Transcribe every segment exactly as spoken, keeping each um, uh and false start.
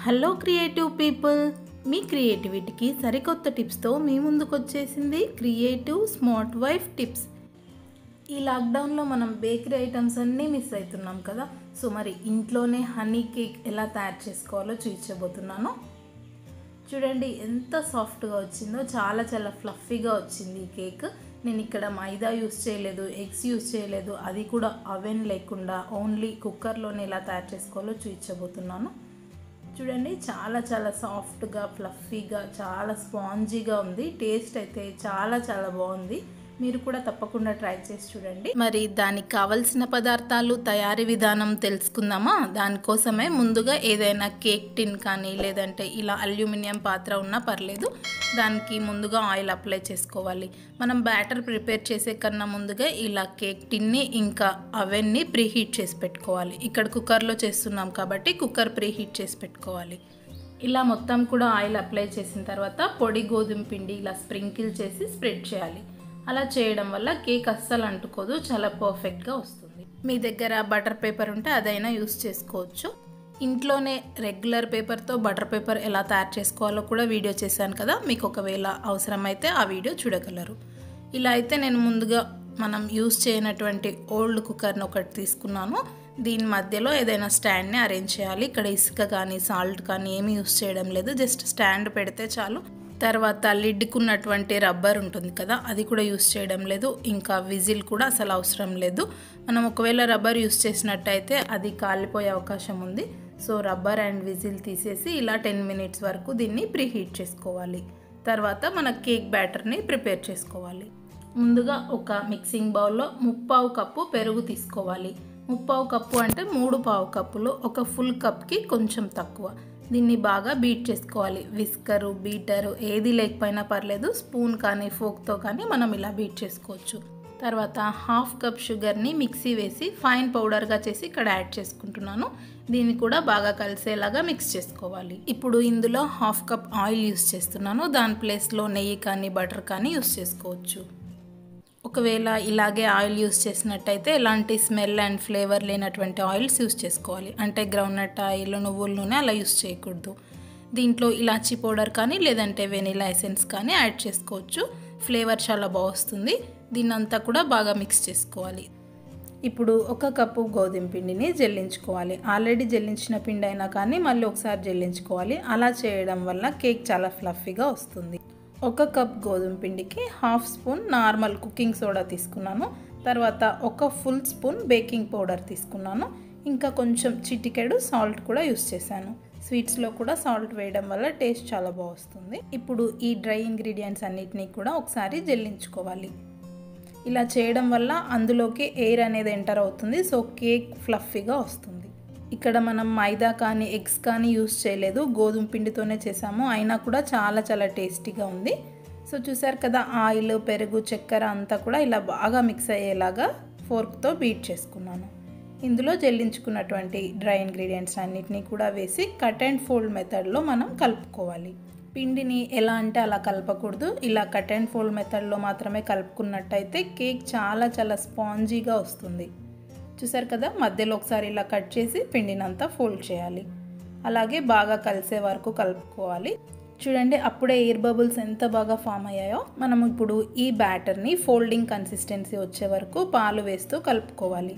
Hello creative people, మీ క్రియేటివిటీకి సరికొత్త టిప్స్తో మీ ముందుకు వచ్చేసింది క్రియేటివ్ స్మార్ట్ వైఫ్ టిప్స్. ఈ లాక్డౌన్లో మనం బేకరీ ఐటమ్స్ అన్నీ మిస్ అవుతున్నాం కదా. సో మరి ఇంట్లోనే హనీ కేక్ ఎలా తయారు చేసుకోవాలో చూపించబోతున్నాను. చూడండి ఎంత సాఫ్ట్గా వచ్చిందో, చాలా చాలా ఫ్లఫీగా వచ్చింది ఈ కేక్. నేను ఇక్కడ మైదా యూస్ చేయలేదు, ఎగ్స్ యూస్ చేయలేదు, అది కూడా అవెన్ లేకుండా ఓన్లీ కుక్కర్లోనే ఎలా తయారు చేసుకోవాలో చూపించబోతున్నాను. చూడండి చాలా చాలా సాఫ్ట్గా ఫ్లఫీగా చాలా స్పాంజీగా ఉంది. టేస్ట్ అయితే చాలా చాలా బాగుంది. మీరు కూడా తప్పకుండా ట్రై చేసి చూడండి. మరి దానికి కావలసిన పదార్థాలు, తయారీ విధానం తెలుసుకుందామా? దానికోసమే ముందుగా ఏదైనా కేక్ టిన్ కానీ లేదంటే ఇలా అల్యూమినియం పాత్ర ఉన్నా పర్లేదు, దానికి ముందుగా ఆయిల్ అప్లై చేసుకోవాలి. మనం బ్యాటర్ ప్రిపేర్ చేసే కన్నా ముందుగా ఇలా కేక్ టిన్ని ఇంకా అవెన్ని ప్రీహీట్ చేసి పెట్టుకోవాలి. ఇక్కడ కుక్కర్లో చేస్తున్నాం కాబట్టి కుక్కర్ ప్రీహీట్ చేసి పెట్టుకోవాలి. ఇలా మొత్తం కూడా ఆయిల్ అప్లై చేసిన తర్వాత పొడి గోధుమ పిండి ఇలా స్ప్రింకిల్ చేసి స్ప్రెడ్ చేయాలి. అలా చేయడం వల్ల కేక్ అస్సలు అంటుకోదు, చాలా పర్ఫెక్ట్గా వస్తుంది. మీ దగ్గర బటర్ పేపర్ ఉంటే అదైనా యూస్ చేసుకోవచ్చు. ఇంట్లోనే రెగ్యులర్ పేపర్తో బటర్ పేపర్ ఎలా తయారు చేసుకోవాలో కూడా వీడియో చేశాను కదా, మీకు ఒకవేళ అవసరమైతే ఆ వీడియో చూడగలరు. ఇలా అయితే నేను ముందుగా మనం యూస్ చేయనటువంటి ఓల్డ్ కుక్కర్ని ఒకటి తీసుకున్నాను. దీని మధ్యలో ఏదైనా స్టాండ్ని అరేంజ్ చేయాలి. ఇక్కడ ఇసుక కానీ సాల్ట్ కానీ ఏమీ యూస్ చేయడం లేదు, జస్ట్ స్టాండ్ పెడితే చాలు. తర్వాత లిడ్కున్నటువంటి రబ్బర్ ఉంటుంది కదా, అది కూడా యూస్ చేయడం లేదు. ఇంకా విజిల్ కూడా అసలు అవసరం లేదు. మనం ఒకవేళ రబ్బర్ యూస్ చేసినట్టయితే అది కాలిపోయే అవకాశం ఉంది. సో రబ్బర్ అండ్ విజిల్ తీసేసి ఇలా టెన్ మినిట్స్ వరకు దీన్ని ప్రీహీట్ చేసుకోవాలి. తర్వాత మన కేక్ బ్యాటర్ని ప్రిపేర్ చేసుకోవాలి. ముందుగా ఒక మిక్సింగ్ బౌల్లో ముప్పావు కప్పు పెరుగు తీసుకోవాలి. ముప్పావు కప్పు అంటే మూడు పావు కప్పులు, ఒక ఫుల్ కప్కి కొంచెం తక్కువ. దీన్ని బాగా బీట్ చేసుకోవాలి. విస్కరు, బీటరు ఏది లేకపోయినా పర్లేదు, స్పూన్ కానీ ఫోక్తో కానీ మనం ఇలా బీట్ చేసుకోవచ్చు. తర్వాత హాఫ్ కప్ షుగర్ని మిక్సీ వేసి ఫైన్ పౌడర్గా చేసి ఇక్కడ యాడ్ చేసుకుంటున్నాను. దీన్ని కూడా బాగా కలిసేలాగా మిక్స్ చేసుకోవాలి. ఇప్పుడు ఇందులో హాఫ్ కప్ ఆయిల్ యూస్ చేస్తున్నాను. దాని ప్లేస్లో నెయ్యి కానీ బటర్ కానీ యూస్ చేసుకోవచ్చు. ఒకవేళ ఇలాగే ఆయిల్ యూస్ చేసినట్టయితే ఎలాంటి స్మెల్ అండ్ ఫ్లేవర్ లేనటువంటి ఆయిల్స్ యూస్ చేసుకోవాలి. అంటే గ్రౌండ్నట్ ఆయిల్, నువ్వుల నూనె అలా యూస్ చేయకూడదు. దీంట్లో ఇలాచీ పౌడర్ కానీ లేదంటే వెనిలా ఎసెన్స్ కానీ యాడ్ చేసుకోవచ్చు. ఫ్లేవర్ చాలా బాగుంటుంది. దీన్నంతా కూడా బాగా మిక్స్ చేసుకోవాలి. ఇప్పుడు ఒక కప్పు గోధుమ పిండిని జల్లించుకోవాలి. ఆల్రెడీ జల్లించిన పిండి అయినా కానీ మళ్ళీ ఒకసారి జల్లించుకోవాలి. అలా చేయడం వల్ల కేక్ చాలా ఫ్లఫీగా వస్తుంది. ఒక కప్ గోధుమ పిండికి half spoon normal cooking soda తీసుకున్నాను. తర్వాత ఒక ఫుల్ స్పూన్ బేకింగ్ పౌడర్ తీసుకున్నాను. ఇంకా కొంచెం చిటికెడు సాల్ట్ కూడా యూస్ చేశాను. స్వీట్స్లో కూడా సాల్ట్ వేయడం వల్ల టేస్ట్ చాలా బాగుంటుంది. ఇప్పుడు ఈ డ్రై ఇంగ్రీడియంట్స్ అన్నిటినీ కూడా ఒకసారి జల్లించుకోవాలి. ఇలా చేయడం వల్ల అందులోకి ఎయిర్ అనేది ఎంటర్ అవుతుంది. సో కేక్ ఫ్లఫీగా వస్తుంది. ఇక్కడ మనం మైదా కానీ ఎగ్స్ కానీ యూస్ చేయలేదు, గోధుమ పిండితోనే చేసాము. అయినా కూడా చాలా చాలా టేస్టీగా ఉంది. సో చూసారు కదా, ఆయిల్, పెరుగు, చక్కెర అంతా కూడా ఇలా బాగా మిక్స్ అయ్యేలాగా ఫోర్క్తో బీట్ చేసుకున్నాను. ఇందులో జల్లించుకున్నటువంటి డ్రై ఇంగ్రీడియంట్స్ అన్నిటినీ కూడా వేసి కట్ అండ్ ఫోల్డ్ మెథడ్లో మనం కలుపుకోవాలి. పిండిని ఎలా అంటే అలా కలపకూడదు. ఇలా కట్ అండ్ ఫోల్డ్ మెథడ్లో మాత్రమే కలుపుకున్నట్టయితే కేక్ చాలా చాలా స్పాంజీగా వస్తుంది. చూసారు కదా, మధ్యలో ఒకసారి ఇలా కట్ చేసి పిండినంతా ఫోల్డ్ చేయాలి. అలాగే బాగా కలిసే వరకు కలుపుకోవాలి. చూడండి అప్పుడే ఎయిర్ బబుల్స్ ఎంత బాగా ఫామ్ అయ్యాయో. మనం ఇప్పుడు ఈ బ్యాటర్ని ఫోల్డింగ్ కన్సిస్టెన్సీ వచ్చే వరకు పాలు వేస్తూ కలుపుకోవాలి.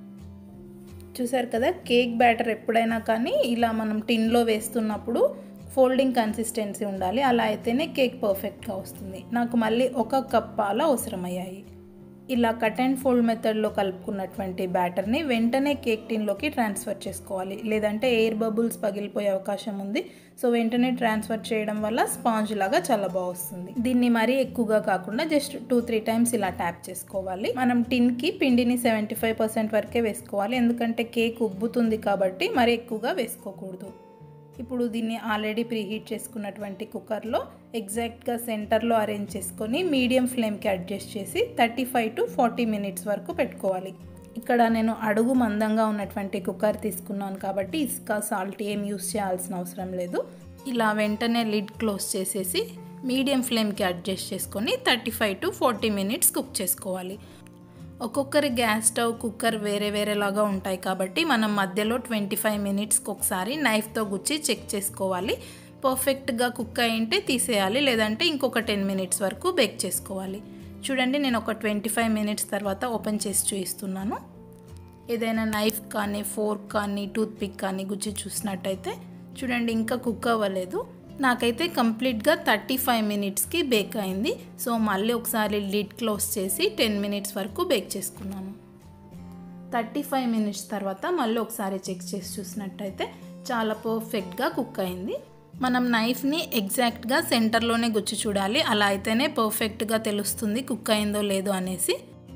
చూసారు కదా, కేక్ బ్యాటర్ ఎప్పుడైనా కానీ ఇలా మనం టిన్లో వేస్తున్నప్పుడు ఫోల్డింగ్ కన్సిస్టెన్సీ ఉండాలి. అలా అయితేనే కేక్ పర్ఫెక్ట్గా వస్తుంది. నాకు మళ్ళీ ఒక కప్ పాలు అవసరమయ్యాయి. ఇలా కట్ అండ్ ఫోల్డ్ మెథడ్లో కలుపుకున్నటువంటి బ్యాటర్ని వెంటనే కేక్ టిన్లోకి ట్రాన్స్ఫర్ చేసుకోవాలి. లేదంటే ఎయిర్ బబుల్స్ పగిలిపోయే అవకాశం ఉంది. సో వెంటనే ట్రాన్స్ఫర్ చేయడం వల్ల స్పాంజ్ లాగా చాలా బాగా వస్తుంది. దీన్ని మరీ ఎక్కువగా కాకుండా జస్ట్ టూ త్రీ టైమ్స్ ఇలా ట్యాప్ చేసుకోవాలి. మనం టిన్కి పిండిని సెవెంటీ ఫైవ్ పర్సెంట్ వరకే వేసుకోవాలి. ఎందుకంటే కేక్ ఉబ్బుతుంది కాబట్టి మరీ ఎక్కువగా వేసుకోకూడదు. ఇప్పుడు దీన్ని ఆల్రెడీ ప్రీహీట్ చేసుకున్నటువంటి కుక్కర్లో ఎగ్జాక్ట్గా సెంటర్లో అరేంజ్ చేసుకొని మీడియం ఫ్లేమ్కి అడ్జస్ట్ చేసి thirty five to forty minutes వరకు పెట్టుకోవాలి. ఇక్కడ నేను అడుగు మందంగా ఉన్నటువంటి కుక్కర్ తీసుకున్నాను కాబట్టి ఇసుక, సాల్ట్ ఏం యూస్ చేయాల్సిన అవసరం లేదు. ఇలా వెంటనే లిడ్ క్లోజ్ చేసేసి మీడియం ఫ్లేమ్కి అడ్జస్ట్ చేసుకొని thirty five to forty minutes cook చేసుకోవాలి. ఒక్కొక్కరి గ్యాస్ స్టవ్ కుక్కర్ వేరే వేరేలాగా ఉంటాయి కాబట్టి మనం మధ్యలో ట్వంటీ ఫైవ్ మినిట్స్కి ఒకసారి నైఫ్తో గుచ్చి చెక్ చేసుకోవాలి. పర్ఫెక్ట్గా కుక్ అయింటే తీసేయాలి, లేదంటే ఇంకొక టెన్ మినిట్స్ వరకు బేక్ చేసుకోవాలి. చూడండి, నేను ఒక ట్వంటీ ఫైవ్ మినిట్స్ తర్వాత ఓపెన్ చేసి చూపిస్తున్నాను. ఏదైనా నైఫ్ కానీ ఫోర్క్ కానీ టూత్ పిక్ కానీ గుచ్చి చూసినట్టయితే చూడండి ఇంకా కుక్ అవ్వలేదు. నాకైతే కంప్లీట్గా థర్టీ ఫైవ్ మినిట్స్కి బేక్ అయింది. సో మళ్ళీ ఒకసారి లిడ్ క్లోజ్ చేసి టెన్ మినిట్స్ వరకు బేక్ చేసుకున్నాను. థర్టీ ఫైవ్ మినిట్స్ తర్వాత మళ్ళీ ఒకసారి చెక్ చేసి చూసినట్టయితే చాలా పర్ఫెక్ట్గా కుక్ అయింది. మనం నైఫ్ని ఎగ్జాక్ట్గా సెంటర్లోనే గుచ్చి చూడాలి, అలా అయితేనే పర్ఫెక్ట్గా తెలుస్తుంది కుక్ అయిందో లేదో అనేసి.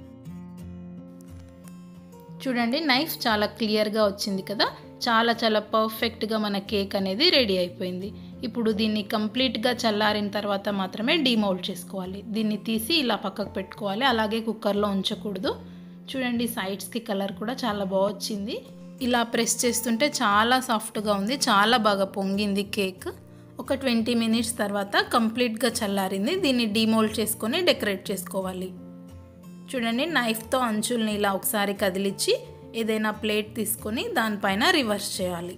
చూడండి, నైఫ్ చాలా క్లియర్గా వచ్చింది కదా. చాలా చాలా పర్ఫెక్ట్గా మన కేక్ అనేది రెడీ అయిపోయింది. ఇప్పుడు దీన్ని కంప్లీట్గా చల్లారిన తర్వాత మాత్రమే డీమౌల్డ్ చేసుకోవాలి. దీన్ని తీసి ఇలా పక్కకు పెట్టుకోవాలి, అలాగే కుక్కర్లో ఉంచకూడదు. చూడండి, సైడ్స్కి కలర్ కూడా చాలా బాగా వచ్చింది. ఇలా ప్రెస్ చేస్తుంటే చాలా సాఫ్ట్గా ఉంది, చాలా బాగా పొంగింది కేక్. ఒక ట్వంటీ మినిట్స్ తర్వాత కంప్లీట్గా చల్లారింది. దీన్ని డీమౌల్డ్ చేసుకొని డెకరేట్ చేసుకోవాలి. చూడండి, నైఫ్తో అంచుల్ని ఇలా ఒకసారి కదిలించి ఏదైనా ప్లేట్ తీసుకొని దానిపైన రివర్స్ చేయాలి.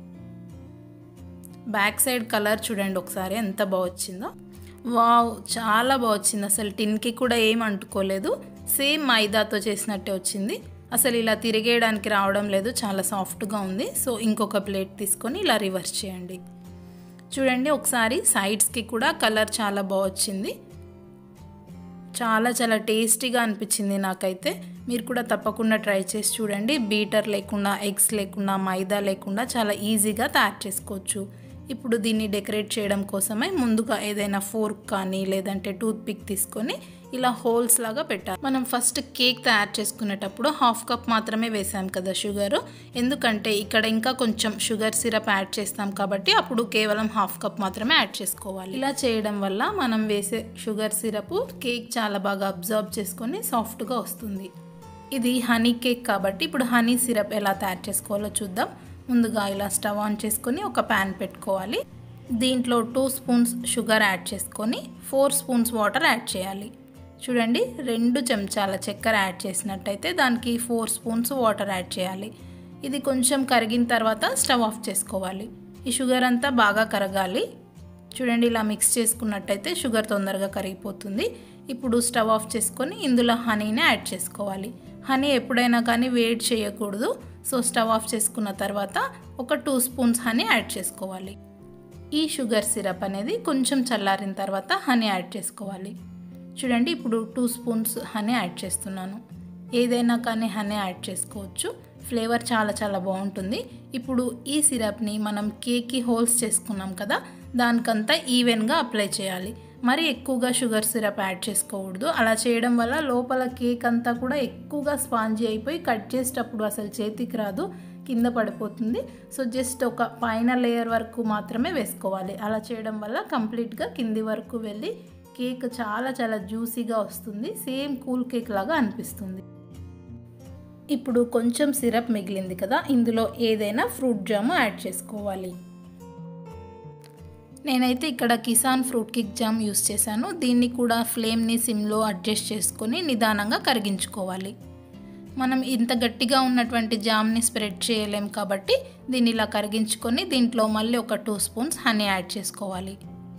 బ్యాక్ సైడ్ కలర్ చూడండి ఒకసారి ఎంత బాగా వచ్చిందో. వావ్, చాలా బాగా వచ్చింది. అసలు టిన్కి కూడా ఏం అంటుకోలేదు, సేమ్ మైదాతో చేసినట్టే వచ్చింది. అసలు ఇలా తిరిగేయడానికి రావడం లేదు, చాలా సాఫ్ట్గా ఉంది. సో ఇంకొక ప్లేట్ తీసుకొని ఇలా రివర్స్ చేయండి. చూడండి, ఒకసారి సైడ్స్కి కూడా కలర్ చాలా బాగా వచ్చింది. చాలా చాలా టేస్టీగా అనిపించింది నాకైతే. మీరు కూడా తప్పకుండా ట్రై చేసి చూడండి. బీటర్ లేకుండా, ఎగ్స్ లేకుండా, మైదా లేకుండా చాలా ఈజీగా తయారు చేసుకోవచ్చు. ఇప్పుడు దీన్ని డెకరేట్ చేయడం కోసమే ముందుగా ఏదైనా ఫోర్క్ కానీ లేదంటే టూత్ పిక్ తీసుకొని ఇలా హోల్స్ లాగా పెట్టాలి. మనం ఫస్ట్ కేక్ తయారు చేసుకునేటప్పుడు హాఫ్ కప్ మాత్రమే వేసాం కదా షుగరు, ఎందుకంటే ఇక్కడ ఇంకా కొంచెం షుగర్ సిరప్ యాడ్ చేస్తాం కాబట్టి అప్పుడు కేవలం హాఫ్ కప్ మాత్రమే యాడ్ చేసుకోవాలి. ఇలా చేయడం వల్ల మనం వేసే షుగర్ సిరప్ కేక్ చాలా బాగా అబ్జర్వ్ చేసుకొని సాఫ్ట్గా వస్తుంది. ఇది హనీ కేక్ కాబట్టి ఇప్పుడు హనీ సిరప్ ఎలా తయారు చేసుకోవాలో చూద్దాం. ముందుగా ఇలా స్టవ్ ఆన్ చేసుకొని ఒక ప్యాన్ పెట్టుకోవాలి. దీంట్లో టూ స్పూన్స్ షుగర్ యాడ్ చేసుకొని ఫోర్ స్పూన్స్ వాటర్ యాడ్ చేయాలి. చూడండి, రెండు చెంచాల చక్కెర యాడ్ చేసినట్టయితే దానికి ఫోర్ స్పూన్స్ వాటర్ యాడ్ చేయాలి. ఇది కొంచెం కరిగిన తర్వాత స్టవ్ ఆఫ్ చేసుకోవాలి. ఈ షుగర్ అంతా బాగా కరగాలి. చూడండి, ఇలా మిక్స్ చేసుకున్నట్టయితే షుగర్ తొందరగా కరిగిపోతుంది. ఇప్పుడు స్టవ్ ఆఫ్ చేసుకొని ఇందులో హనీని యాడ్ చేసుకోవాలి. హనీ ఎప్పుడైనా కానీ వేడి చేయకూడదు. సో స్టవ్ ఆఫ్ చేసుకున్న తర్వాత ఒక టూ స్పూన్స్ హనీ యాడ్ చేసుకోవాలి. ఈ షుగర్ సిరప్ అనేది కొంచెం చల్లారిన తర్వాత హనీ యాడ్ చేసుకోవాలి. చూడండి, ఇప్పుడు టూ స్పూన్స్ హనీ యాడ్ చేస్తున్నాను. ఏదైనా కానీ హనీ యాడ్ చేసుకోవచ్చు, ఫ్లేవర్ చాలా చాలా బాగుంటుంది. ఇప్పుడు ఈ సిరప్ని మనం కేక్కి హోల్స్ చేసుకున్నాం కదా, దానికంతా ఈవెన్గా అప్లై చేయాలి. మరి ఎక్కువగా షుగర్ సిరప్ యాడ్ చేసుకోకూడదు. అలా చేయడం వల్ల లోపల కేక్ అంతా కూడా ఎక్కువగా స్పాంజీ అయిపోయి కట్ చేసేటప్పుడు అసలు చేతికి రాదు, కింద పడిపోతుంది. సో జస్ట్ ఒక పైన లేయర్ వరకు మాత్రమే వేసుకోవాలి. అలా చేయడం వల్ల కంప్లీట్గా కింది వరకు వెళ్ళి కేక్ చాలా చాలా జ్యూసీగా వస్తుంది, సేమ్ కూల్ కేక్ లాగా అనిపిస్తుంది. ఇప్పుడు కొంచెం సిరప్ మిగిలింది కదా, ఇందులో ఏదైనా ఫ్రూట్ జామ్ యాడ్ చేసుకోవాలి. నేనైతే ఇక్కడ Kissan fruit cake jam use చేశాను. దీన్ని కూడా ఫ్లేమ్ని సిమ్లో అడ్జస్ట్ చేసుకొని నిదానంగా కరిగించుకోవాలి. మనం ఇంత గట్టిగా ఉన్నటువంటి జామ్ని స్ప్రెడ్ చేయలేం కాబట్టి దీన్ని ఇలా కరిగించుకొని దీంట్లో మళ్ళీ ఒక టూ స్పూన్స్ హనీ యాడ్ చేసుకోవాలి.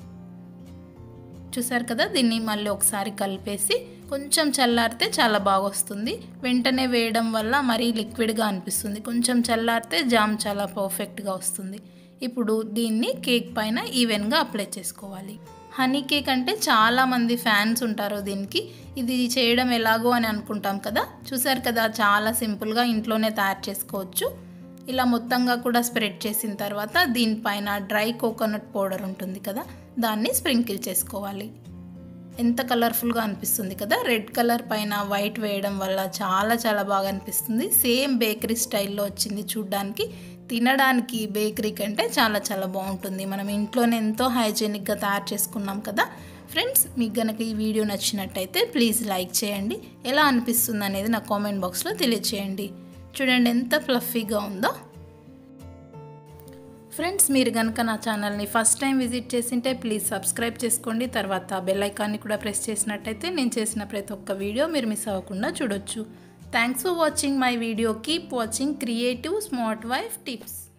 చూసారు కదా, దీన్ని మళ్ళీ ఒకసారి కలిపేసి కొంచెం చల్లారితే చాలా బాగా వస్తుంది. వెంటనే వేయడం వల్ల మరీ లిక్విడ్గా అనిపిస్తుంది. కొంచెం చల్లారితే జామ్ చాలా పర్ఫెక్ట్గా వస్తుంది. ఇప్పుడు దీన్ని కేక్ పైన ఈవెన్గా అప్లై చేసుకోవాలి. హనీ కేక్ అంటే చాలామంది ఫ్యాన్స్ ఉంటారు దీనికి. ఇది చేయడం ఎలాగో అని అనుకుంటాం కదా, చూసారు కదా, చాలా సింపుల్గా ఇంట్లోనే తయారు చేసుకోవచ్చు. ఇలా మొత్తంగా కూడా స్ప్రెడ్ చేసిన తర్వాత దీనిపైన డ్రై కోకోనట్ పౌడర్ ఉంటుంది కదా, దాన్ని స్ప్రింకిల్ చేసుకోవాలి. ఎంత కలర్ఫుల్గా అనిపిస్తుంది కదా. రెడ్ కలర్ పైన వైట్ వేయడం వల్ల చాలా చాలా బాగా అనిపిస్తుంది. సేమ్ బేకరీ స్టైల్లో వచ్చింది చూడ్డానికి. తినడానికి బేకరీ కంటే చాలా చాలా బాగుంటుంది. మనం ఇంట్లోనే ఎంతో హైజీనిక్గా తయారు చేసుకున్నాం కదా. ఫ్రెండ్స్, మీకు కనుక ఈ వీడియో నచ్చినట్టయితే ప్లీజ్ లైక్ చేయండి. ఎలా అనిపిస్తుంది అనేది నా కామెంట్ బాక్స్లో తెలియచేయండి. చూడండి ఎంత ఫ్లఫీగా ఉందో. ఫ్రెండ్స్, మీరు కనుక నా ఛానల్ని ఫస్ట్ టైం విజిట్ చేసింటే ప్లీజ్ సబ్స్క్రైబ్ చేసుకోండి. తర్వాత బెల్ ఐకాన్ని కూడా ప్రెస్ చేసినట్టయితే నేను చేసిన ప్రతి ఒక్క వీడియో మీరు మిస్ అవ్వకుండా చూడొచ్చు. Thanks for watching my video. Keep watching creative smart wife tips.